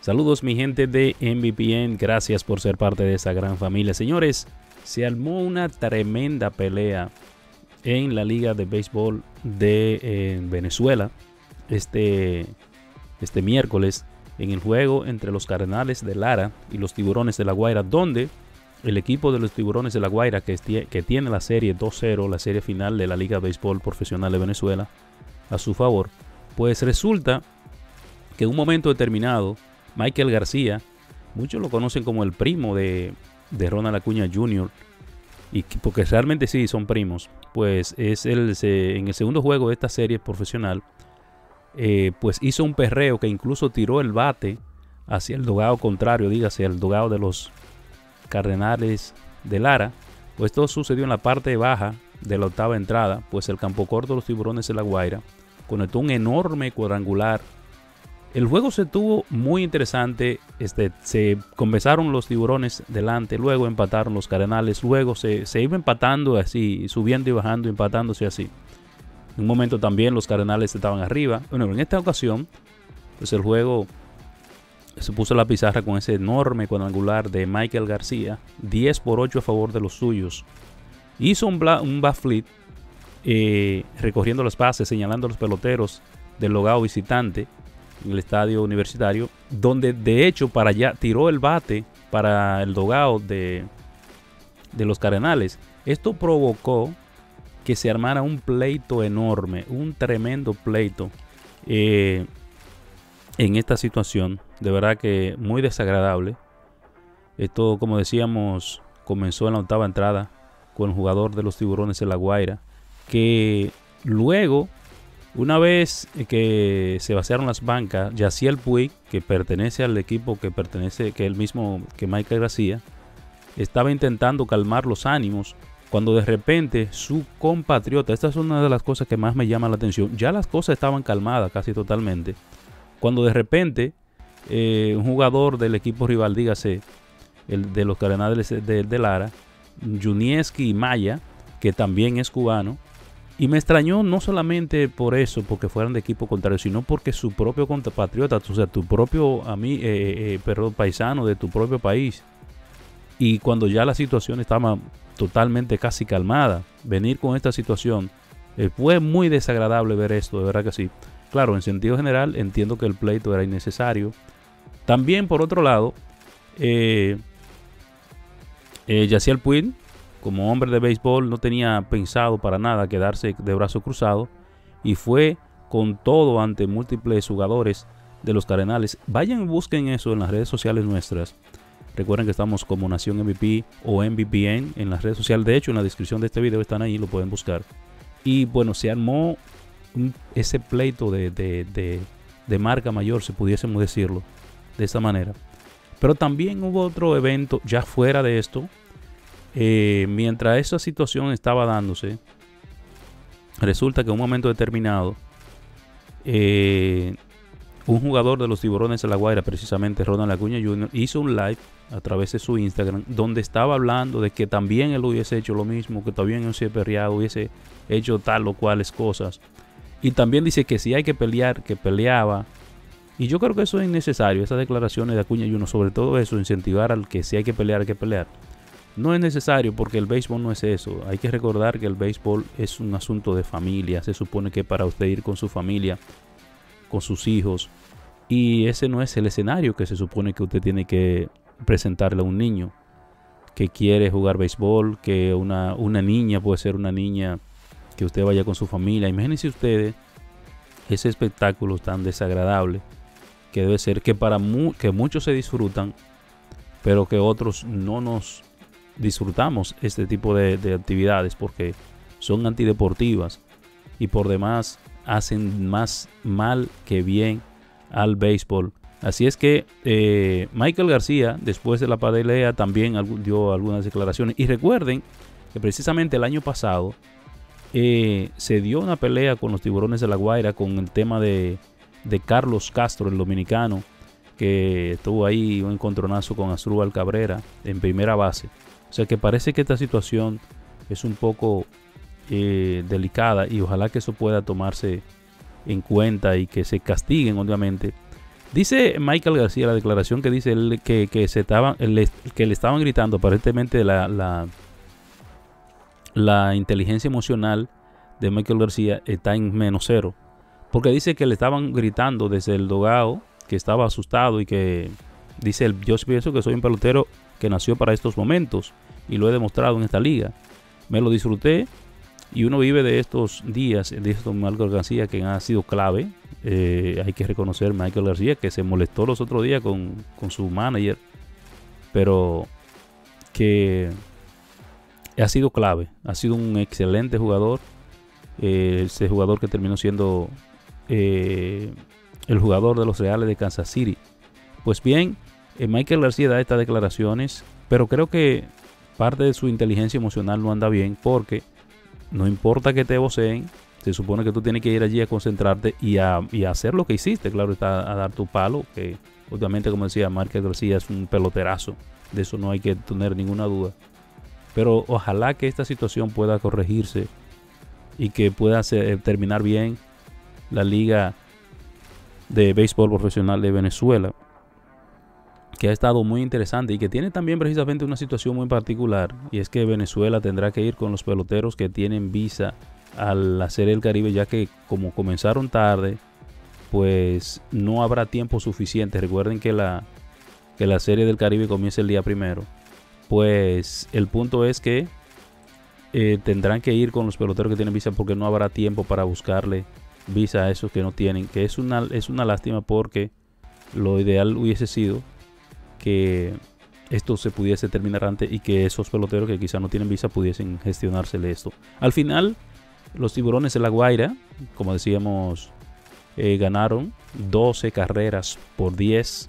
Saludos mi gente de MVPN, gracias por ser parte de esta gran familia. Señores, se armó una tremenda pelea en la Liga de Béisbol de Venezuela este miércoles en el juego entre los Cardenales de Lara y los Tiburones de La Guaira, donde el equipo de los Tiburones de La Guaira, que tiene la serie 2-0, la serie final de la Liga de Béisbol Profesional de Venezuela, a su favor, pues resulta que en un momento determinado Michael García, muchos lo conocen como el primo de Ronald Acuña Jr., y porque realmente sí son primos, pues en el segundo juego de esta serie profesional, pues hizo un perreo que incluso tiró el bate hacia el dogado contrario, dígase el dogado de los Cardenales de Lara. Pues esto sucedió en la parte baja de la octava entrada, pues el campo corto de los Tiburones de La Guaira conectó un enorme cuadrangular. El juego se tuvo muy interesante. Se comenzaron los Tiburones delante, luego empataron los Cardenales, luego se iba empatando así, subiendo y bajando, empatándose así. En un momento también los Cardenales estaban arriba. Bueno, en esta ocasión, pues el juego se puso la pizarra con ese enorme cuadrangular de Michael García, 10-8 a favor de los suyos. Hizo un backflip recorriendo las bases, señalando a los peloteros del logado visitante en el estadio universitario, donde de hecho para allá tiró el bate para el dogado de los Cardenales. Esto provocó que se armara un pleito enorme, un tremendo pleito en esta situación. De verdad que muy desagradable. Esto, como decíamos, comenzó en la octava entrada con el jugador de los Tiburones de La Guaira, que luego, una vez que se vaciaron las bancas, Yaciel Puig, que pertenece al equipo que el mismo que Michael García, estaba intentando calmar los ánimos, cuando de repente su compatriota, esta es una de las cosas que más me llama la atención, ya las cosas estaban calmadas casi totalmente, cuando de repente un jugador del equipo rival, dígase el de los Cardenales de Lara, Junieski Maya, que también es cubano, y me extrañó no solamente por eso, porque fueran de equipo contrario, sino porque su propio compatriota, o sea, tu propio paisano de tu propio país, y cuando ya la situación estaba totalmente casi calmada, venir con esta situación, fue muy desagradable ver esto, de verdad que sí. Claro, en sentido general entiendo que el pleito era innecesario. También por otro lado, Yaciel Puig, como hombre de béisbol, no tenía pensado para nada quedarse de brazo cruzado y fue con todo ante múltiples jugadores de los Cardenales. Vayan y busquen eso en las redes sociales nuestras. Recuerden que estamos como Nación MVP o MVPN en las redes sociales. De hecho, en la descripción de este video están ahí, lo pueden buscar. Y bueno, se armó ese pleito de marca mayor, si pudiésemos decirlo de esta manera. Pero también hubo otro evento ya fuera de esto. Mientras esa situación estaba dándose, resulta que en un momento determinado un jugador de los Tiburones de La Guaira, precisamente Ronald Acuña Jr., hizo un live a través de su Instagram donde estaba hablando de que también él hubiese hecho lo mismo, que también hubiese perreado, hubiese hecho tal o cuales cosas, y también dice que si hay que pelear, que peleaba. Y yo creo que eso es innecesario, esas declaraciones de Acuña Jr., sobre todo eso, incentivar al que si hay que pelear, hay que pelear. No es necesario, porque el béisbol no es eso. Hay que recordar que el béisbol es un asunto de familia. Se supone que para usted ir con su familia, con sus hijos, y ese no es el escenario que se supone que usted tiene que presentarle a un niño que quiere jugar béisbol, que una niña puede ser una niña que usted vaya con su familia. Imagínense ustedes ese espectáculo tan desagradable que debe ser, que que muchos se disfrutan, pero que otros no nos disfrutamos este tipo de actividades porque son antideportivas y por demás hacen más mal que bien al béisbol. Así es que Michael García, después de la pelea, también dio algunas declaraciones. Y recuerden que precisamente el año pasado se dio una pelea con los Tiburones de La Guaira con el tema de Carlos Castro, el dominicano, que tuvo ahí un encontronazo con Asdrúbal Cabrera en primera base. O sea que parece que esta situación es un poco delicada, y ojalá que eso pueda tomarse en cuenta y que se castiguen, obviamente, Dice Michael García, la declaración que dice él, que le estaban gritando aparentemente la inteligencia emocional de Michael García está en -0. Porque dice que le estaban gritando desde el dogao, que estaba asustado y que dice él: yo pienso que soy un pelotero que nació para estos momentos y lo he demostrado en esta liga. Me lo disfruté y uno vive de estos días, de estos Michael García que ha sido clave. Hay que reconocer Michael García que se molestó los otros días con su manager, pero que ha sido clave, ha sido un excelente jugador, ese jugador que terminó siendo el jugador de los Reales de Kansas City. Pues bien, Michael García da estas declaraciones, pero creo que parte de su inteligencia emocional no anda bien, porque no importa que te voceen, se supone que tú tienes que ir allí a concentrarte y a hacer lo que hiciste, claro está, a dar tu palo, que obviamente, como decía, Michael García es un peloterazo, de eso no hay que tener ninguna duda. Pero ojalá que esta situación pueda corregirse y que pueda terminar bien la Liga de Béisbol Profesional de Venezuela, que ha estado muy interesante y que tiene también precisamente una situación muy particular, y es que Venezuela tendrá que ir con los peloteros que tienen visa a la Serie del Caribe, ya que como comenzaron tarde, pues no habrá tiempo suficiente. Recuerden que la Serie del Caribe comienza el día 1. Pues el punto es que tendrán que ir con los peloteros que tienen visa, porque no habrá tiempo para buscarle visa a esos que no tienen, que es una lástima, porque lo ideal hubiese sido que esto se pudiese terminar antes y que esos peloteros que quizá no tienen visa pudiesen gestionársele esto. Al final, los Tiburones de La Guaira, como decíamos, ganaron 12 carreras por 10,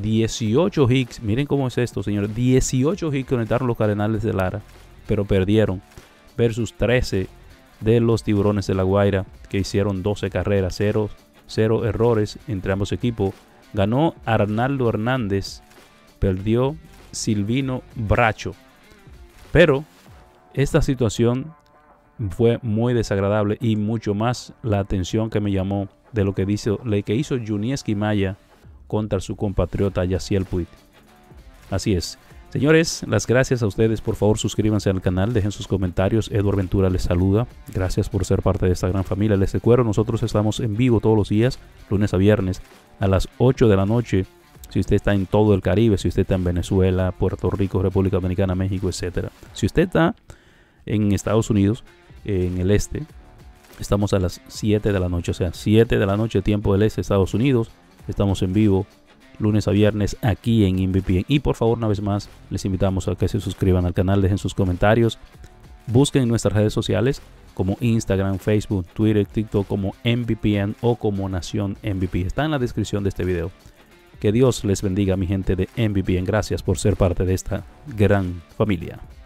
18 hits. Miren cómo es esto, señores. 18 hits conectaron los Cardenales de Lara, pero perdieron, versus 13 de los Tiburones de La Guaira, que hicieron 12 carreras, 0 errores entre ambos equipos. Ganó Arnaldo Hernández, perdió Silvino Bracho. Pero esta situación fue muy desagradable, y mucho más la atención que me llamó de lo que hizo Yuniesky Maya contra su compatriota Yasiel Puig. Así es. Señores, las gracias a ustedes. Por favor, suscríbanse al canal, dejen sus comentarios. Edward Ventura les saluda. Gracias por ser parte de esta gran familia. Les recuerdo, nosotros estamos en vivo todos los días, lunes a viernes, a las 8 de la noche. Si usted está en todo el Caribe, si usted está en Venezuela, Puerto Rico, República Dominicana, México, etc. Si usted está en Estados Unidos, en el este, estamos a las 7 de la noche, o sea, 7 de la noche, tiempo del este, Estados Unidos. Estamos en vivo lunes a viernes aquí en MVPN. Y por favor, una vez más, les invitamos a que se suscriban al canal, dejen sus comentarios, busquen nuestras redes sociales como Instagram, Facebook, Twitter, TikTok como MVPN o como Nación MVP. Está en la descripción de este video. Que Dios les bendiga, mi gente de MVPN. Gracias por ser parte de esta gran familia.